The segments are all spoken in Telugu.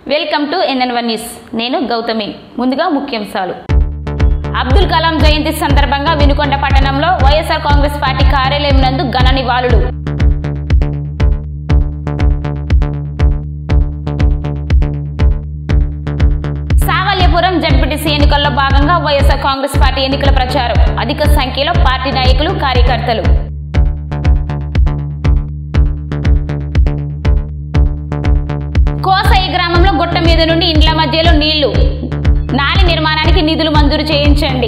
Welcome to NN1 news. నేను గౌతమి. ముందుగా ముఖ్యాంశాలు. అబ్దుల్ కలాం జయంతి సందర్భంగా వినుకొండ పట్టణంలో వైఎస్ఆర్ కాంగ్రెస్ పార్టీ కార్యాలయం నందు ఘన నివాళులు. సావల్యపురం జడ్పీటీసీ ఎన్నికల్లో భాగంగా వైఎస్ఆర్ కాంగ్రెస్ పార్టీ ఎన్నికల ప్రచారం. అధిక సంఖ్యలో పార్టీ నాయకులు, కార్యకర్తలు. కోసయి గ్రామంలో గుట్ట మీద నుండి ఇండ్ల మధ్యలో నీళ్లు, నాలి నిర్మాణానికి నిధులు మంజూరు చేయించండి.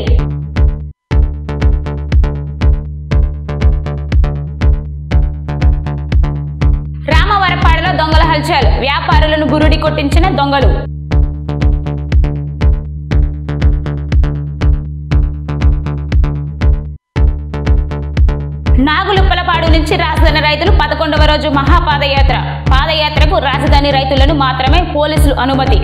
రామవరపాడులో దొంగల హల్చల్, వ్యాపారులను బురుడి కొట్టించిన దొంగలు. నాగులుప్పలపాడు నుంచి రాజధాని రైతులు 11వ రోజు మహాపాదయాత్ర. పాదయాత్రకు రాజధాని రైతులను మాత్రమే పోలీసులు అనుమతి.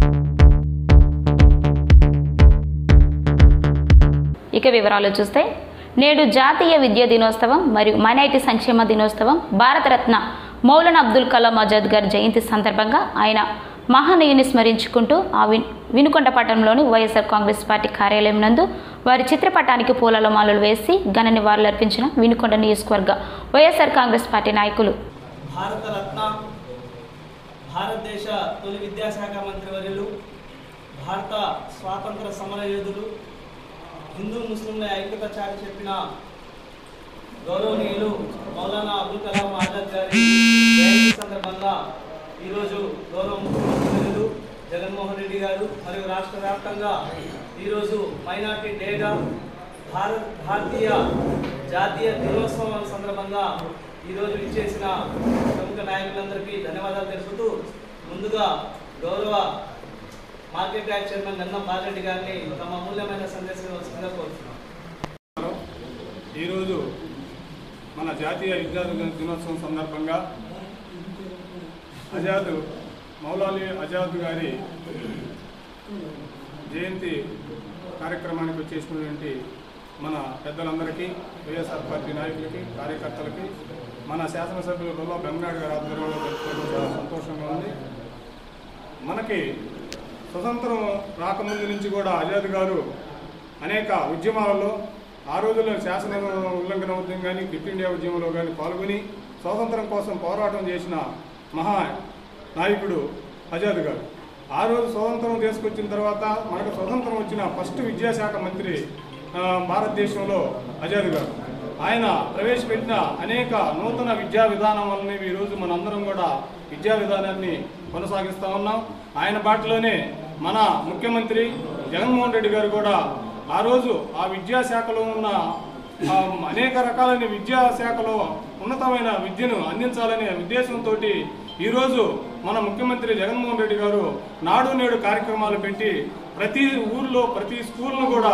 ఇక వివరాలు చూస్తే, నేడు జాతీయ విద్యా దినోత్సవం మరియు మైనారిటీ సంక్షేమ దినోత్సవం. భారతరత్న మౌలానా అబ్దుల్ కలాం ఆజాద్ గారి జయంతి సందర్భంగా ఆయన మహనీయుని స్మరించుకుంటూ వినుకొండ పట్టణంలోని వైఎస్ఆర్ కాంగ్రెస్ పార్టీ కార్యాలయం నందు వారి చిత్రపటానికి పూలమాలలు వేసి ఘన నివాళులు అర్పించిన వినుకొండ నియోజకవర్గ వైఎస్ఆర్ కాంగ్రెస్ పార్టీ నాయకులు. భారతరత్న, భారతదేశ తొలి విద్యాశాఖ మంత్రివర్యులు, భారత స్వాతంత్ర సమర యోధులు, హిందూ ముస్లింల ఐక్యత చాటి చెప్పిన గౌరవనీయులు మౌలానా అబ్దుల్ కలాం ఆజాద్ గారి జయంతి సందర్భంగా ఈరోజు గౌరవ ముఖ్యమంత్రులు జగన్మోహన్ రెడ్డి గారు మరియు రాష్ట్ర వ్యాప్తంగా ఈరోజు మైనార్టీ డేగా భారతీయ జాతీయ దినోత్సవం సందర్భంగా ఈరోజు ఇచ్చేసిన ప్రముఖ నాయకులందరికీ ధన్యవాదాలు తెలుపుతూ, ముందుగా గౌరవ మార్కెట్ యాక్ట్ చైర్మన్ గంధం బాలరెడ్డి గారిని తమ అమూల్యమైన సందేశం వస్తుందిగా కోరుతున్నాం. ఈరోజు మన జాతీయ విద్యా దినోత్సవం సందర్భంగా మౌలాలి ఆజాద్ గారి జయంతి కార్యక్రమానికి వచ్చేసినటువంటి మన పెద్దలందరికీ, వైఎస్ఆర్ పార్టీ నాయకులకి, కార్యకర్తలకి, మన శాసనసభ్యులు రొల్లా బెమ్మనాయుడు గారి ఆధ్వర్యంలో జరుపుకోవడం చాలా సంతోషంగా ఉంది. మనకి స్వతంత్రం రాకముందు నుంచి కూడా ఆజాద్ గారు అనేక ఉద్యమాలలో, ఆ రోజుల్లో శాసన ఉల్లంఘన ఉద్యమం కానీ, క్విట్ ఇండియా ఉద్యమంలో కానీ పాల్గొని స్వాతంత్రం కోసం పోరాటం చేసిన మహా నాయకుడు ఆజాద్ గారు. ఆ రోజు స్వతంత్రం తీసుకొచ్చిన తర్వాత మనకు స్వతంత్రం వచ్చిన ఫస్ట్ విద్యాశాఖ మంత్రి భారతదేశంలో ఆజాద్ గారు. ఆయన ప్రవేశపెట్టిన అనేక నూతన విద్యా విధానం వల్లనే ఈరోజు మనందరం కూడా విద్యా విధానాన్ని కొనసాగిస్తూ ఉన్నాం. ఆయన బాటలోనే మన ముఖ్యమంత్రి జగన్మోహన్ రెడ్డి గారు కూడా ఆ రోజు ఆ విద్యాశాఖలో ఉన్న అనేక రకాలైన విద్యాశాఖలో ఉన్నతమైన విద్యను అందించాలనే ఉద్దేశంతో ఈరోజు మన ముఖ్యమంత్రి జగన్మోహన్ రెడ్డి గారు నాడు నేడు కార్యక్రమాలు పెట్టి ప్రతి ఊర్లో ప్రతి స్కూల్ను కూడా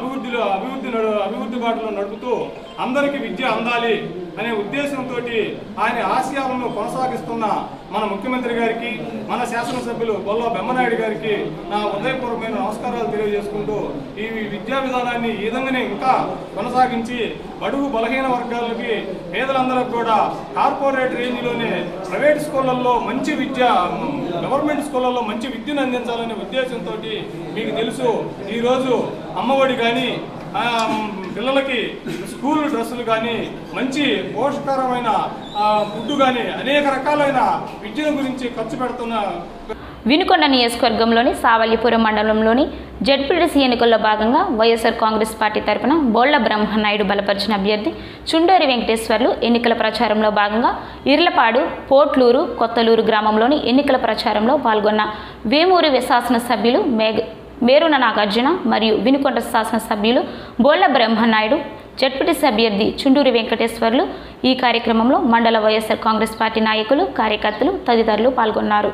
అభివృద్ధి బాటలో నడుపుతూ అందరికీ విద్య అందాలి అనే ఉద్దేశంతో ఆయన ఆశయాలను కొనసాగిస్తున్న మన ముఖ్యమంత్రి గారికి, మన శాసనసభ్యులు బొల్లా బెమ్మనాయుడు గారికి నా హృదయపూర్వకమైన నమస్కారాలు తెలియజేసుకుంటూ, ఈ విద్యా విధానాన్ని ఈ విధంగానే ఇంకా కొనసాగించి బడుగు బలహీన వర్గాలకి, పేదలందరికీ కూడా కార్పొరేట్ రేంజ్లోనే ప్రైవేట్ స్కూళ్ళల్లో మంచి విద్య, గవర్నమెంట్ స్కూళ్ళల్లో మంచి విద్యను అందించాలనే ఉద్దేశంతో మీకు తెలుసు ఈరోజు అమ్మఒడి కానీ, పిల్లలకి స్కూల్ డ్రెస్సులు కానీ, మంచి పోషకరమైన ఫుడ్ కానీ, అనేక రకాలైన విద్యల గురించి ఖర్చు పెడుతున్న వినుకొండ నియోజకవర్గంలోని సావల్యపురం మండలంలోని జడ్పీటీసీ ఎన్నికల్లో భాగంగా వైఎస్ఆర్ కాంగ్రెస్ పార్టీ తరఫున బోళ్ల బ్రహ్మనాయుడు బలపరిచిన అభ్యర్థి చుండూరి వెంకటేశ్వర్లు ఎన్నికల ప్రచారంలో భాగంగా ఇర్లపాడు, పోట్లూరు, కొత్తలూరు గ్రామంలోని ఎన్నికల ప్రచారంలో పాల్గొన్న వేమూరి శాసనసభ్యులు మేరున నాగార్జున మరియు వినుకొండ శాసనసభ్యులు బోళ్ల బ్రహ్మనాయుడు, జడ్పీటీసీ అభ్యర్థి చుండూరి వెంకటేశ్వర్లు ఈ కార్యక్రమంలో మండల వైఎస్ఆర్ కాంగ్రెస్ పార్టీ నాయకులు, కార్యకర్తలు తదితరులు పాల్గొన్నారు.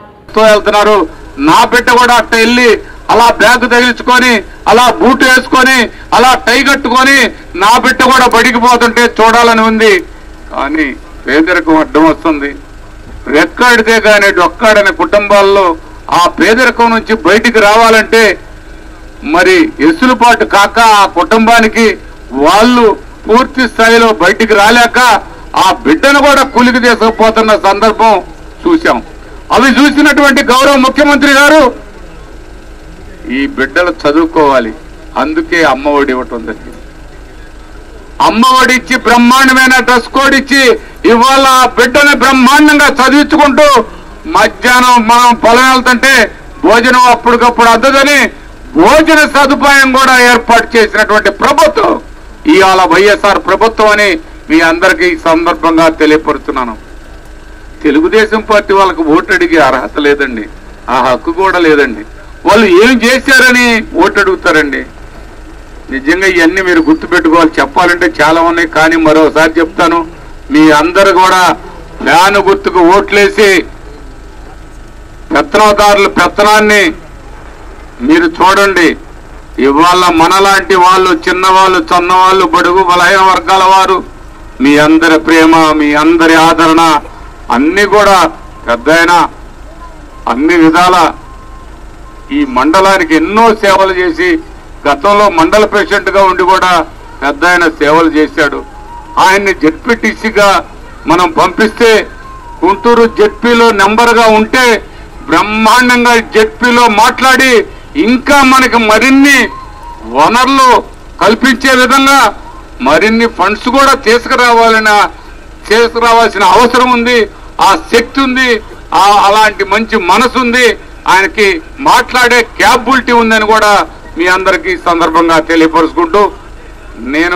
నా బిడ్డ కూడా అట్ట వెళ్ళి అలా బ్యాగ్ తగిలించుకొని, అలా బూట్ వేసుకొని, అలా టై కట్టుకొని నా బిడ్డ కూడా బడికి పోతుంటే చూడాలని ఉంది. కానీ పేదరికం అడ్డం వస్తుంది. రెక్కాడితే కానీ డొక్కాడనే కుటుంబాల్లో ఆ పేదరికం నుంచి బయటికి రావాలంటే మరి ఎసులుబాటు కాక ఆ కుటుంబానికి వాళ్ళు పూర్తి స్థాయిలో బయటికి రాలేక ఆ బిడ్డను కూడా కూలికి తీసుకుపోతున్న సందర్భం చూశాం. అవి చూసినటువంటి గౌరవ ముఖ్యమంత్రి గారు ఈ బిడ్డలు చదువుకోవాలి, అందుకే అమ్మఒడి ఇవ్వటం జరిగింది. అమ్మఒడి ఇచ్చి బ్రహ్మాండమైన డ్రెస్ కోడ్ ఇచ్చి ఇవాళ బిడ్డని బ్రహ్మాండంగా చదివించుకుంటూ మధ్యాహ్నం మనం పొలం వెళ్తుంటే భోజనం అప్పటికప్పుడు అందదని భోజన సదుపాయం కూడా ఏర్పాటు చేసినటువంటి ప్రభుత్వం ఇవాళ వైఎస్ఆర్ ప్రభుత్వం అని మీ అందరికీ ఈ సందర్భంగా తెలియపరుస్తున్నాను. తెలుగుదేశం పార్టీ వాళ్ళకు ఓటు అడిగే అర్హత లేదండి, ఆ హక్కు కూడా లేదండి. వాళ్ళు ఏం చేశారని ఓటు అడుగుతారండి? నిజంగా ఇవన్నీ మీరు గుర్తుపెట్టుకోవాలి. చెప్పాలంటే చాలా ఉన్నాయి, కానీ మరోసారి చెప్తాను. మీ అందరు కూడా ఫ్యాను గుర్తుకు ఓట్లేసి పెత్తనదారుల పెత్తనాన్ని మీరు చూడండి. ఇవాళ మనలాంటి వాళ్ళు, చిన్నవాళ్ళు, చన్నవాళ్ళు, బడుగు బలహీన వర్గాల వారు మీ అందరి ప్రేమ, మీ అందరి ఆదరణ అన్ని కూడా పెద్దయినా అన్ని విధాల ఈ మండలానికి ఎన్నో సేవలు చేసి గతంలో మండల ప్రెసిడెంట్ గా ఉండి కూడా పెద్దయిన సేవలు చేశాడు. ఆయన్ని జెడ్పీటీసీగా మనం పంపిస్తే గుంటూరు జెడ్పీలో నెంబర్గా ఉంటే బ్రహ్మాండంగా జెడ్పీలో మాట్లాడి ఇంకా మనకి మరిన్ని వనరులు కల్పించే విధంగా మరిన్ని ఫండ్స్ కూడా తీసుకురావాల్సిన అవసరం ఉంది. ఆ శక్తి ఉంది, అలాంటి మంచి మనసు ఉంది, ఆయనకి మాట్లాడే క్యాపబిలిటీ ఉందని కూడా మీ అందరికీ సందర్భంగా తెలియపరుచుకుంటూ, నేను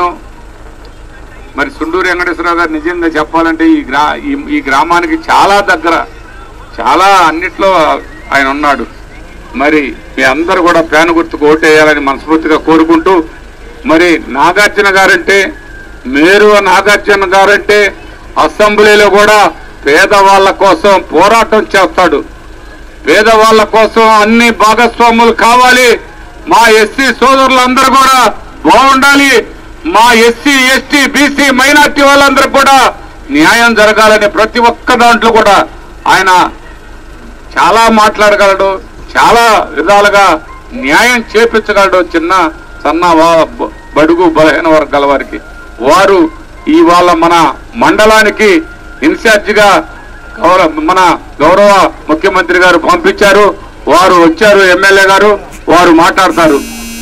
మరి సుండూరు వెంకటేశ్వరరావు గారు నిజంగా చెప్పాలంటే ఈ గ్రామానికి చాలా దగ్గర, చాలా అన్నిట్లో ఆయన ఉన్నాడు. మరి మీ అందరూ కూడా ఫ్యాన్ గుర్తుకు ఓటేయాలని మనస్ఫూర్తిగా కోరుకుంటూ, మరి నాగార్జున గారంటే, మేరు నాగార్జున గారంటే అసెంబ్లీలో కూడా పేదవాళ్ల కోసం పోరాటం చేస్తాడు. పేదవాళ్ల కోసం అన్ని భాగస్వాములు కావాలి, మా ఎస్సీ సోదరులందరూ కూడా బాగుండాలి, మా ఎస్సీ ఎస్టీ బీసీ మైనార్టీ వాళ్ళందరూ కూడా న్యాయం జరగాలని ప్రతి ఒక్క దాంట్లో కూడా ఆయన చాలా మాట్లాడగలడు, చాలా విధాలుగా న్యాయం చేపించగలడు చిన్న సన్న బడుగు బలహీన వర్గాల వారికి. వారు ఇవాళ మన మండలానికి ఇన్ఛార్జిగా మన గౌరవ ముఖ్యమంత్రి గారు పంపించారు. వారు వచ్చారు, ఎమ్మెల్యే గారు, వారు మాట్లాడతారు.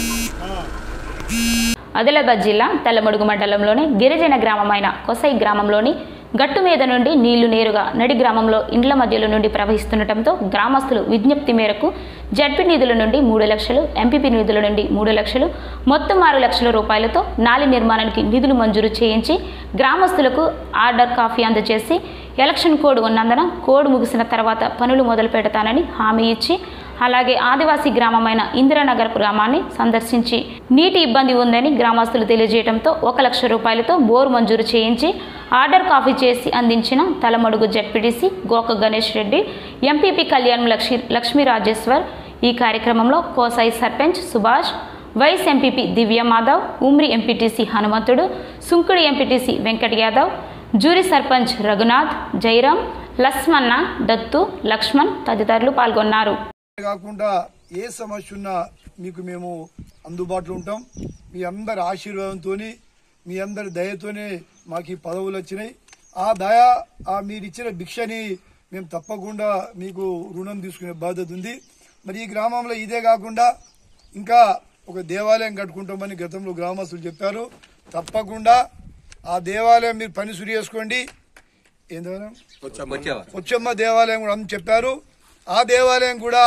ఆదిలాబాద్ జిల్లా తలమడుగు మండలంలోని గిరిజన గ్రామమైన కొసై గ్రామంలోని గట్టు మీద నుండి నీళ్లు నేరుగా నడి గ్రామంలో ఇండ్ల మధ్యలో నుండి ప్రవహిస్తుండటంతో గ్రామస్తులు విజ్ఞప్తి మేరకు జడ్పీ నిధుల నుండి 3 లక్షలు, ఎంపీపీ నిధుల నుండి 3 లక్షలు, మొత్తం 6 లక్షల రూపాయలతో నాలి నిర్మాణానికి నిధులు మంజూరు చేయించి గ్రామస్తులకు ఆర్డర్ కాపీ అందజేసి ఎలక్షన్ కోడ్ ఉన్నందున కోడ్ ముగిసిన తర్వాత పనులు మొదలు పెడతానని హామీ ఇచ్చి, అలాగే ఆదివాసీ గ్రామమైన ఇందిరానగర్ గ్రామాన్ని సందర్శించి నీటి ఇబ్బంది ఉందని గ్రామస్తులు తెలియజేయడంతో 1 లక్ష రూపాయలతో బోరు మంజూరు చేయించి ఆర్డర్ కాపీ చేసి అందించిన తలమడుగు జెడ్పీటీసీ గోక గణేష్ రెడ్డి, ఎంపీపీ కళ్యాణం లక్ష్మీ రాజేశ్వర్. ఈ కార్యక్రమంలో Kosai sarpanch Subhash, vice MPP Divya Madhav, Umri MPTC Hanumanthudu, Sunkudi MPTC Venkat Yadav, Juri sarpanch Raghunath, Jairam, Lasmanna, Dattu, Laxman తదితరులు పాల్గొన్నారు. కాకుండా ఏ సమస్య ఉన్నా మీకు మేము అందుబాటులో ఉంటాం. మీ అందరి ఆశీర్వాదంతో, మీ అందరి దయతోనే మాకు ఈ పదవులు వచ్చినాయి. ఆ దయ, మీరు ఇచ్చిన భిక్షని మేము తప్పకుండా మీకు రుణం తీసుకునే బాధ్యత ఉంది. మరి ఈ గ్రామంలో ఇదే కాకుండా ఇంకా ఒక దేవాలయం కట్టుకుంటామని గతంలో గ్రామస్తులు చెప్పారు. తప్పకుండా ఆ దేవాలయం మీరు పని సురి చేసుకోండి. ఏం దేవాలయం? పొచ్చమ్మ దేవాలయం కూడా అని చెప్పారు. ఆ దేవాలయం కూడా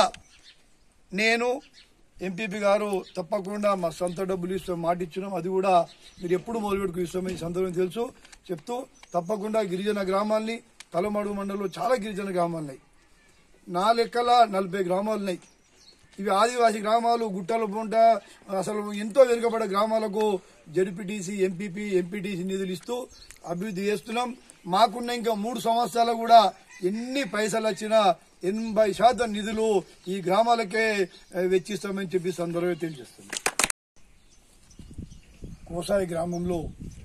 నేను ఎంపీపీ గారు తప్పకుండా మా సొంత డబ్బులు ఇస్తాం మాట ఇచ్చినాం. అది కూడా మీరు ఎప్పుడు మొదలుపెట్టుకు ఇస్తామని ఈ సందర్భం తెలుసు చెప్తూ, తప్పకుండా గిరిజన గ్రామాలని, తలమడుగు మండలంలో చాలా గిరిజన గ్రామాలున్నాయి. నా లెక్కల 40 గ్రామాలున్నాయి. ఇవి ఆదివాసీ గ్రామాలు, గుట్టల పూంట, అసలు ఎంతో వెనుకబడ్డ గ్రామాలకు జడ్పీటీసీ, ఎంపీపీ, ఎంపీటీసీ నిధులు ఇస్తూ అభివృద్ధి చేస్తున్నాం. మాకున్న ఇంకా 3 సంవత్సరాలు కూడా ఎన్ని పైసలు వచ్చినా 80% నిధులు ఈ గ్రామాలకే వెచ్చిస్తామని చెప్పి సందర్భంగా తెలియజేస్తుంది. కోసాయి గ్రామంలో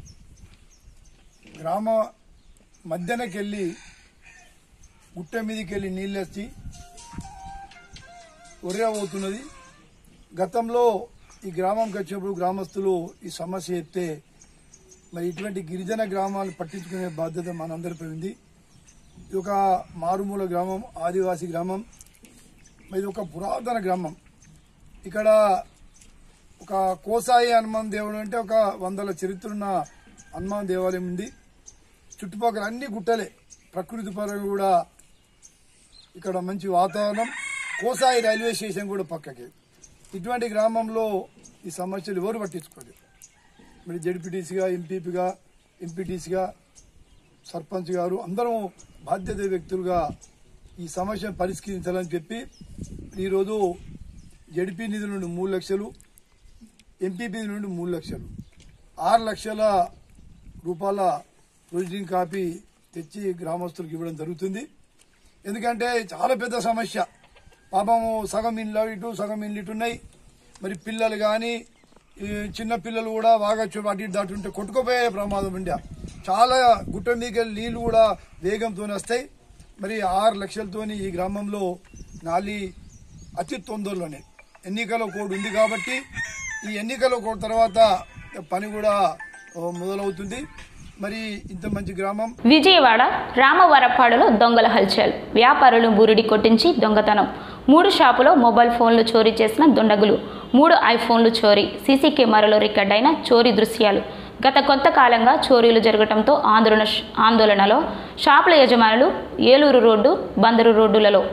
గ్రామ మధ్యనకెళ్ళి గుట్ట మీదకెళ్ళి నీళ్ళొచ్చి ఒర్రబోతున్నది. గతంలో ఈ గ్రామంకి వచ్చినప్పుడు గ్రామస్తులు ఈ సమస్య చెప్తే మరి ఇటువంటి గిరిజన గ్రామాలు పట్టించుకునే బాధ్యత మనందరిపై ఉంది. ఇది ఒక మారుమూల గ్రామం, ఆదివాసీ గ్రామం. ఇది ఒక పురాతన గ్రామం. ఇక్కడ ఒక కోసాయి హనుమాన్ దేవుడు అంటే ఒక 100 చరిత్ర ఉన్న హనుమాన్ దేవాలయం ఉంది. చుట్టుపక్కల అన్ని గుట్టలే, ప్రకృతి పరంగా కూడా ఇక్కడ మంచి వాతావరణం. కోసాయి రైల్వే స్టేషన్ కూడా పక్కకి. ఇటువంటి గ్రామంలో ఈ సమస్యలు ఎవరు పట్టించుకోలేదు. మరి జడ్పీటీసీగా, ఎంపీపీగా, ఎంపీటీసీగా, సర్పంచ్ గారు అందరం బాధ్యత వ్యక్తులుగా ఈ సమస్యను పరిష్కరించాలని చెప్పి ఈరోజు జడ్పీ నిధుల నుండి 3 లక్షలు, ఎంపీపీ నుండి 3 లక్షలు, 6 లక్షల రూపాయల ప్రొసీడింగ్ కాపీ తెచ్చి గ్రామస్తులకు ఇవ్వడం జరుగుతుంది. ఎందుకంటే చాలా పెద్ద సమస్య. పాపము సగం ఇండ్లు ఇటు, సగం ఇండ్లు ఇటు ఉన్నాయి. మరి పిల్లలు కానీ చిన్న పిల్లలు కూడా వాగచ్చు, అటు ఇటు దాటుంటే కొట్టుకుపోయే ప్రమాదం ఉండే. చాలా గుట్ట మీకెళ్ళి నీళ్లు కూడా వేగంతో వస్తాయి. మరి 6 లక్షలతోని ఈ గ్రామంలో నాలి అతి తొందరలోనే ఎన్నికల కోడ్ ఉంది కాబట్టి ఈ ఎన్నికల కోడ్ తర్వాత పని కూడా మొదలవుతుంది. మరి ఇంత మంచి గ్రామం. విజయవాడ రామవరపాడులో దొంగల హల్చల్. వ్యాపారులు బురిడి కొట్టించి దొంగతనం. 3 షాపులో మొబైల్ ఫోన్లు చోరీ చేసిన దుండగులు. 3 ఐఫోన్లు చోరీ. సీసీ కెమెరాలో రికార్డ్ అయిన చోరీ దృశ్యాలు. గత కొంతకాలంగా చోరీలు జరగడంతో ఆందోళనలో షాపుల యజమానులు ఏలూరు రోడ్డు, బందరు రోడ్డులలో.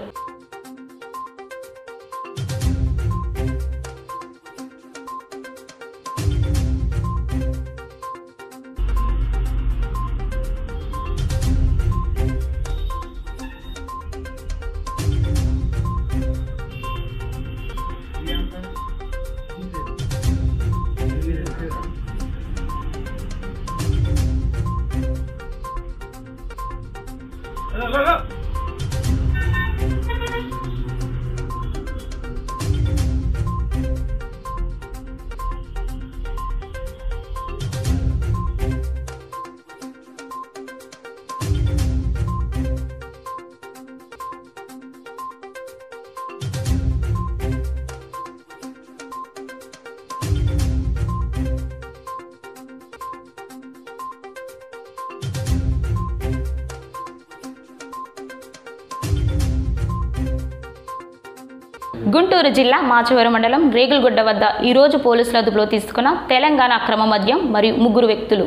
గుంటూరు జిల్లా మాచవరం మండలం రేగులగుడ్డ వద్ద ఈరోజు పోలీసుల అదుపులో తీసుకున్న తెలంగాణ అక్రమ మద్యం మరియు 3 వ్యక్తులు.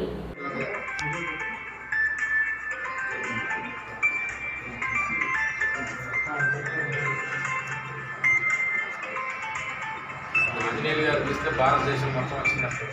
భారతదేశం మొత్తం వచ్చినట్టు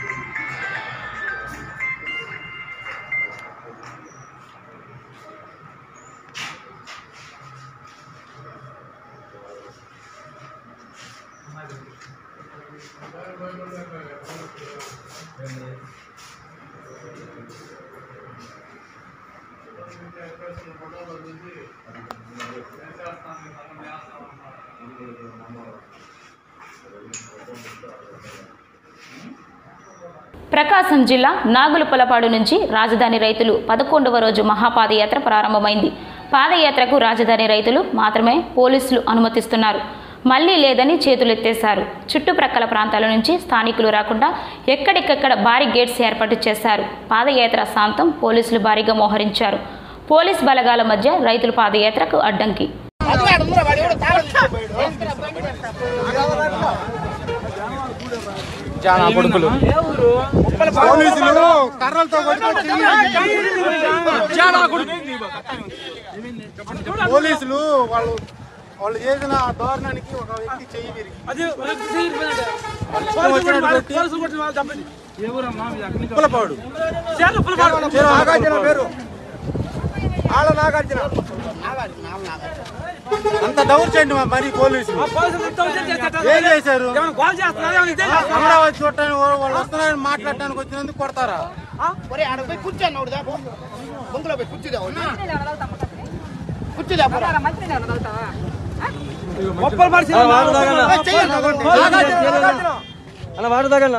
ప్రకాశం జిల్లా నాగులపలపాడు నుంచి రాజధాని రైతులు 11వ రోజు మహాపాదయాత్ర ప్రారంభమైంది. పాదయాత్రకు రాజధాని రైతులు మాత్రమే పోలీసులు అనుమతిస్తున్నారు. మళ్లీ లేదని చేతులెత్తేశారు. చుట్టుప్రక్కల ప్రాంతాల నుంచి స్థానికులు రాకుండా ఎక్కడికక్కడ భారీ గేట్స్ ఏర్పాటు చేశారు. పాదయాత్ర శాంతం పోలీసులు భారీగా మోహరించారు. పోలీస్ బలగాల మధ్య రైతుల పాదయాత్రకు అడ్డంకి. పోలీసులు వాళ్ళు చేసిన దారుణానికి ఒక వ్యక్తి చెయ్యి విరిగి పేరు ఆళ్ళ నాగార్జున అంత దౌర్జన్యం మరి పోలీసులు ఏం చేశారు? అమరావతి చూడటానికి వాళ్ళు వస్తున్నారని మాట్లాడటానికి వచ్చినందుకు కొడతారా? అలా వాడు తగలనా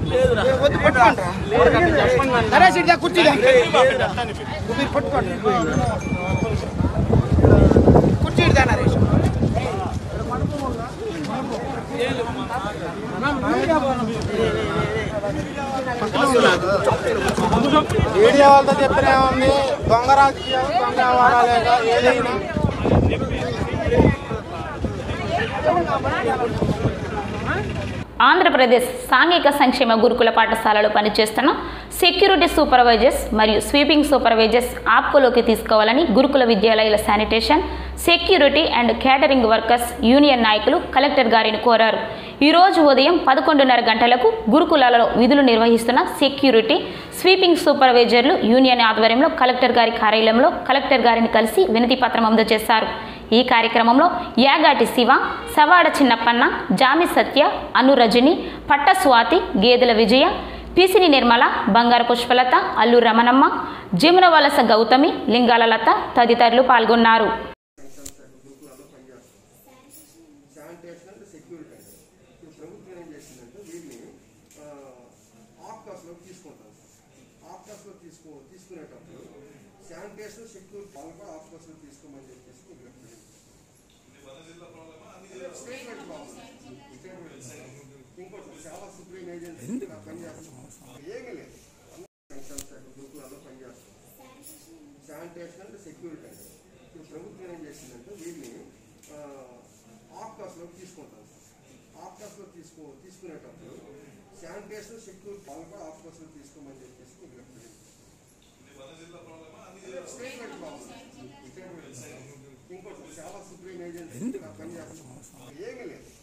మీడియా వాళ్ళతో చెప్పినా ఉంది దొంగ రాజకీయాలు దొంగ వాడాలేక ఏదైనా ఆంధ్రప్రదేశ్ సాంఘిక సంక్షేమ గురుకుల పాఠశాలలో పనిచేస్తున్న సెక్యూరిటీ సూపర్వైజర్స్ మరియు స్వీపింగ్ సూపర్వైజర్స్ ఆప్కోలోకి తీసుకోవాలని గురుకుల విద్యాలయాల sanitation, security and catering workers union నాయకులు కలెక్టర్ గారిని కోరారు. ఈరోజు ఉదయం 11:30 గంటలకు గురుకులాలలో విధులు నిర్వహిస్తున్న సెక్యూరిటీ, స్వీపింగ్ సూపర్వైజర్లు యూనియన్ ఆధ్వర్యంలో కలెక్టర్ గారి కార్యాలయంలో కలెక్టర్ గారిని కలిసి వినతి పత్రం అందజేశారు. ఈ కార్యక్రమంలో యాగాటి శివ, సవాడ చిన్నప్పన్న, జామి సత్య, అను రజని, పట్ట స్వాతి, గేదెల విజయ, పిసిని నిర్మల, బంగారు పుష్పలత, అల్లు రమణమ్మ, జిమున వలస గౌతమి, లింగాల లత తదితరులు పాల్గొన్నారు. శానిటేషన్ సెక్యూరిటీ ప్రభుత్వం ఏం చేసిందంటే వీళ్ళని ఆఫ్కాస్లోకి తీసుకుంటారు. ఆఫ్కాస్లో తీసుకునేటప్పుడు శానిటేషన్ సెక్యూరిటీ వాళ్ళు కూడా ఆఫ్కాస్లో తీసుకోమని చెప్పేసి స్టేట్మెంట్ బాగుంది. ఇంకోటి చాలా సుప్రీం ఏజెన్సీ పనిచేస్తాం. ఏమీ లేదు.